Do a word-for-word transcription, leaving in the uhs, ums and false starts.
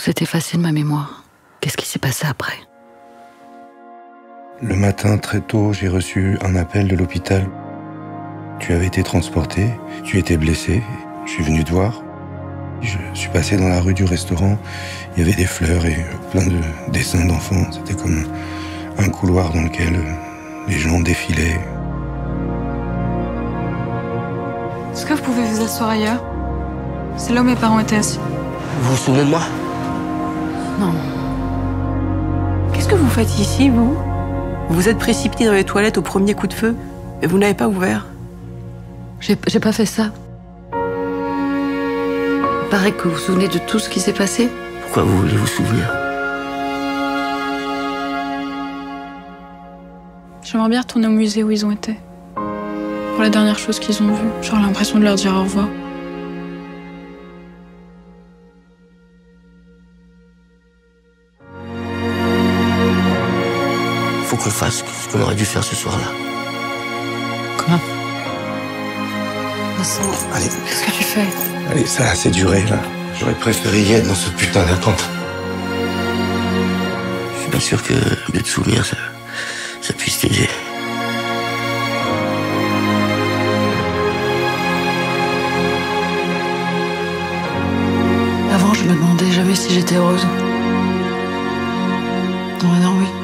s'est effacé de ma mémoire. Qu'est-ce qui s'est passé après? Le matin, très tôt, j'ai reçu un appel de l'hôpital. Tu avais été transporté, tu étais blessé. Je suis venu te voir. Je suis passé dans la rue du restaurant. Il y avait des fleurs et plein de dessins d'enfants. C'était comme un couloir dans lequel les gens défilaient. Est-ce que vous pouvez vous asseoir ailleurs? C'est là où mes parents étaient assis. Vous vous souvenez de moi? Non. Qu'est-ce que vous faites ici, vous? Vous vous êtes précipité dans les toilettes au premier coup de feu, et vous n'avez pas ouvert. J'ai j'ai pas fait ça. Il paraît que vous vous souvenez de tout ce qui s'est passé. Pourquoi vous voulez vous souvenir? J'aimerais bien retourner au musée où ils ont été. Pour la dernière chose qu'ils ont vue. J'aurais l'impression de leur dire au revoir. Faut qu'on fasse ce qu'on aurait dû faire ce soir-là. Comment? Vincent, Allez, qu'est-ce que tu fais? allez, ça a assez duré, là. J'aurais préféré y être dans ce putain d'attente. Je suis pas sûr que de te souvenir, ça, ça puisse t'aider. Avant, je me demandais jamais si j'étais heureuse. Maintenant, oui.